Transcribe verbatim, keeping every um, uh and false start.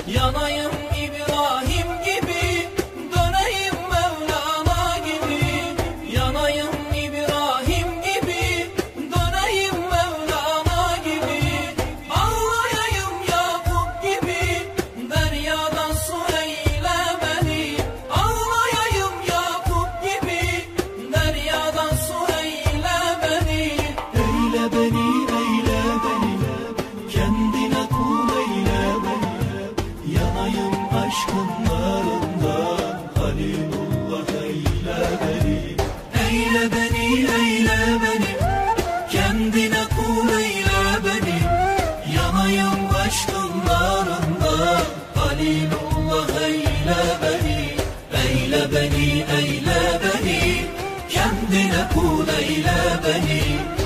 Yanayım İbrahim gibi, döneyim Mevlana gibi. Yanayım İbrahim gibi, döneyim Mevlana gibi. Ağlayayım Yakup gibi, deryadan su eyle beni. Ağlayayım Yakup gibi, deryadan su eyle beni. Eyle beni, eyle beni, kendine kul eyle beni. Yanayım aşkın narından, Halilullah eyle beni. Eyle beni, eyle beni, kendine kul eyle beni. Yanayım aşkın narından, Halilullah eyle beni. Eyle beni, eyle beni, kendine kul eyle beni.